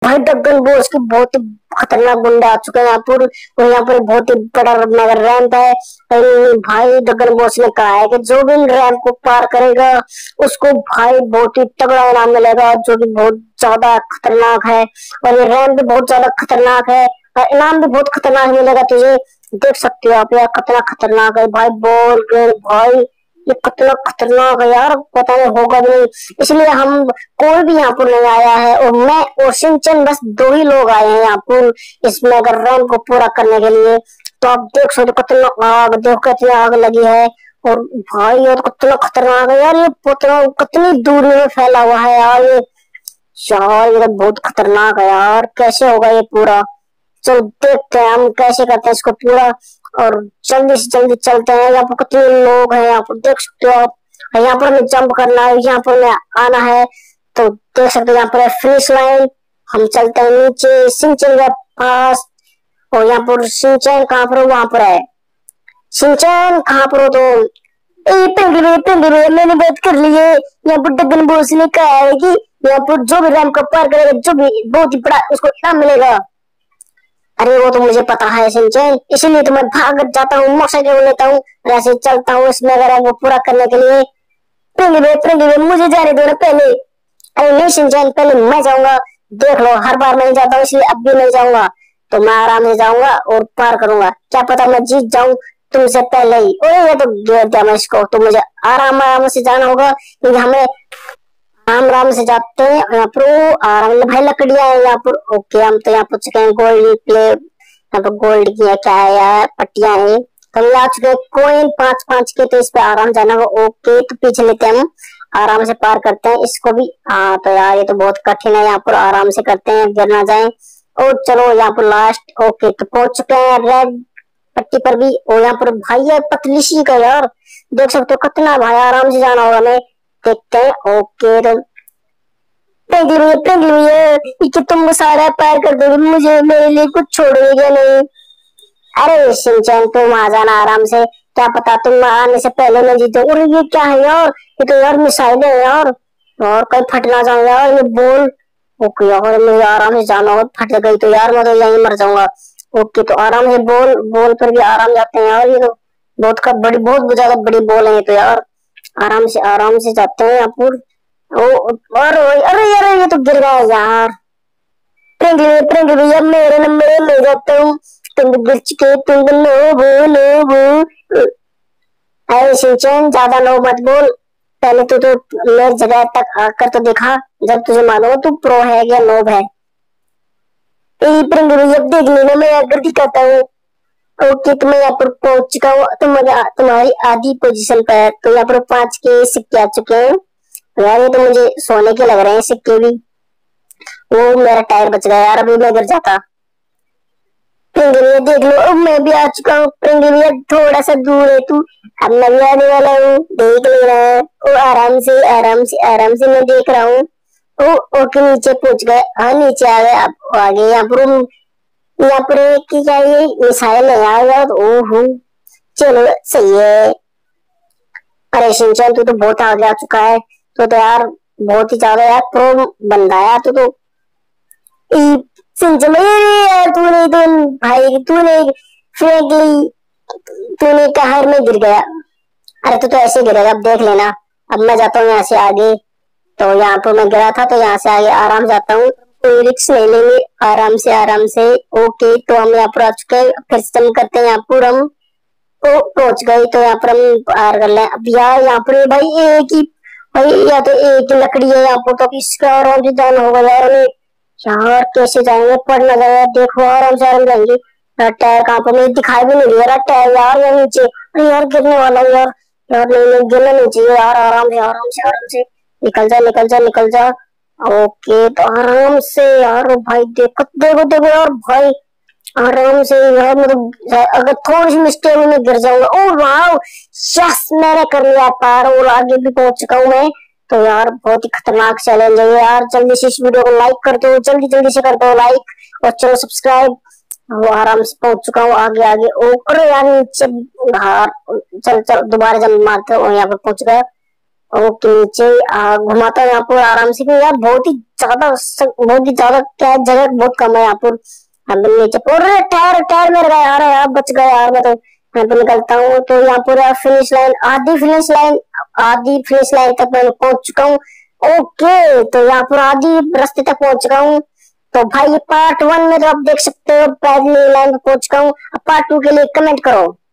भाई डग्गन बोस की बहुत ही खतरनाक गुंडा आ चुके हैं यहाँ पर, और यहाँ पर बहुत ही बड़ा नगर रैंप है। भाई डग्गन बोस ने कहा है कि जो भी रैंप को पार करेगा उसको भाई बहुत ही तगड़ा इनाम मिलेगा, जो कि बहुत ज्यादा खतरनाक है। और ये रैंप भी बहुत ज्यादा खतरनाक है और इनाम भी बहुत खतरनाक मिलेगा तुझे। देख सकते हो आप यार कितना खतरनाक है भाई बॉल भाई, ये कितना खतरनाक है यार, पता नहीं होगा भी नहीं। इसलिए हम कोई भी यहाँ पर नहीं आया है, और मैं और सिंचन बस दो ही लोग आए हैं यहाँ पर इसमें अगर रैंक को पूरा करने के लिए। तो आप देख सकते हो कितना आग, देखो कितनी आग लगी है। और भाई यार कितना खतरनाक है यार, ये कितनी दूर में फैला हुआ है यार ये। यार ये तो बहुत खतरनाक है यार, कैसे होगा ये पूरा। चल देखते हैं हम कैसे करते हैं इसको पूरा, और जल्दी से जल्दी चलते हैं। यहाँ पर कितने लोग हैं यहाँ पर देख सकते हो आप। यहाँ पर हमें जंप करना है, यहाँ पर हमें आना है। तो देख सकते हो यहाँ पर फिनिश लाइन, हम चलते हैं नीचे सिंचन के पास। और यहाँ पर सिंचन कहाँ पर, वहां पर है सिंचन, कहाँ पर हो तुम? मैंने बात कर ली है। यहाँ पर डग्गन बॉस ने कहा है कि यहाँ पर जो भी रैंप का पार करेगा, जो भी बहुत ही बड़ा उसको इनाम मिलेगा। अरे वो तो मुझे पता है सिंचन, इसीलिए तो मैं भाग जाता हूँ, मोटरसाइकिल लेता हूँ, ऐसे चलता हूँ इसमें अगर वो पूरा करने के लिए। मुझे जाने दो ना पहले। अरे नहीं सिंचन, पहले मैं जाऊंगा। देख लो हर बार मैं जाता हूँ, इसलिए अब भी नहीं जाऊंगा। तो मैं आराम से जाऊंगा और पार करूंगा, क्या पता मैं जीत जाऊं तुमसे पहले ही। ओए ये तो गिर दिया मैं इसको। तो मुझे आराम आराम से जाना होगा, क्योंकि हमें आराम आराम से जाते हैं। यहाँ पर आराम भाई लकड़ियां है यहाँ पर। ओके हम तो यहाँ पर चुके हैं गोल्ड प्लेट, यहाँ पर गोल्ड की है क्या है यार, पट्टियां हैं। तो हम आ चुके हैं कोइन 5-5 के, तो इस पे आराम जाना होगा। ओके तो पीछे लेते हैं, हम आराम से पार करते हैं इसको भी। हाँ तो यार ये तो बहुत कठिन है, यहाँ पर आराम से करते हैं गिर ना जाए। और चलो यहाँ पर लास्ट। ओके तो पहुंच चुके हैं रेड पट्टी पर भी। और यहाँ पर भाई है पतली सी का यार, देख सकते हो कितना भाई आराम से जाना होगा हमें। देखते हैं। ओके तो कि तुम सारा पार कर दोगे, मुझे मेरे लिए कुछ छोड़ोगे नहीं। अरे सिंचन तुम आ जाना आराम से, क्या पता तुम आने से पहले मैं जीतो। और ये क्या है यार, ये तो यार मिसाइल है यार, और कहीं फट ना जाऊं यार ये बोल। ओके यार मुझे आराम से जाना होगा, फट गई तो यार मैं तो यहीं मर जाऊंगा। ओके तो आराम से बोल बोल पर भी आराम जाते हैं यार, ये तो बहुत ज्यादा बड़ी बोल है ये तो यार। आराम से जाते हैं यहाँ पर। और अरे यार ये तो गिर गया यार। प्रिंगली भैया मेरे नंबर ले जाता हूँ, तुम गिर चुके, तुम नो। अरे सिंचन ज्यादा नो मत बोल, पहले तो मेरी जगह तक आकर तो दिखा, जब तुझे मानो तू प्रो है या नोब है। प्रिंगली भैया देख लेना मैं आकर दिखाता हूँ। ओके तो मैं यहाँ पर पहुंच चुका हूँ, तुम्हारी आधी पोजीशन पर है। तो यहाँ पर 5 के सिक्के आ चुके हैं यार, ये तो मुझे सोने के लग रहे हैं सिक्के भी। वो मेरा टायर बच गया यार, अभी मैं गिर जाता। देख लो अब मैं भी आ चुका हूँ। थोड़ा सा दूर है तू, अब मैं भी आने वाला हूँ, देख ले रहा है। ओ आराम से मैं देख रहा हूँ। ओ ओके नीचे पहुंच गए, हाँ नीचे आ गए। अब आगे यहाँ पर क्या ये मिसाइल है यार। ओहो चलो सही है। अरे शिनचैन तू तो बहुत आगे आ चुका है, तो यार बहुत ही ज्यादा यार प्रो बंदा है तो शिनचैन यार तूने कहर में गिर गया। अरे तू तो ऐसे गिरेगा, अब देख लेना। अब मैं जाता हूँ यहाँ से आगे, तो यहाँ पर मैं गिरा था तो यहाँ से आगे आराम जाता हूँ, कोई रिक्स नहीं लेंगे, आराम से। ओके तो हम यहाँ पर आ चुके हैं, फिर से हम करते हैं यहाँ पर हम पहुंच गए। तो यहाँ पर हम पार कर ले। अब यार यहाँ पर भाई या तो एक ही लकड़ी है यहाँ पर, तो इसका आराम से जाना होगा यार हमें। यार कैसे जाएंगे, पड़ ना जाए, देखो आराम जाएंगे। टायर कहाँ पर, मुझे दिखाई भी नहीं दे रहा टायर यार, यहाँ नीचे। अरे यार गिरने वाला हूँ यार, नहीं गिरना नहीं चाहिए यार। आराम से निकल जा। ओके तो आराम से यार भाई, देखो यार भाई, आराम से यार। मतलब अगर थोड़ी सी मिस्टेक में गिर जाऊंगा। ओ वाह यस मैंने कर लिया पार, और आगे भी पहुंच चुका हूँ मैं। तो यार बहुत ही खतरनाक चैलेंज है यार। जल्दी से इस वीडियो को लाइक कर दो, जल्दी से कर दो लाइक, और चलो सब्सक्राइब। वो आराम से पहुंच चुका हूँ आगे। ओ यार नीचे चल दोबारा जंप मारते हो, यहाँ पर पहुंच गया। ओके नीचे घुमाता हूँ यहाँ पर आराम से, क्योंकि यार बहुत ही ज्यादा क्या है, जगह बहुत कम है यहाँ पर। यहाँ पे नीचे और टायर टायर मेरे गए यार, यार बच गए यार मैं तो। यहाँ पे निकलता हूँ तो यहाँ पर फिनिश लाइन, आधी फिनिश लाइन तक मैं पहुंच चुका हूँ। ओके तो यहाँ पर आधी रास्ते तक पहुंच चुका हूँ। तो भाई ये पार्ट 1 में तो आप देख सकते हो पैदल लाइन पे पहुंच चुका हूँ। अब पार्ट 2 के लिए कमेंट करो।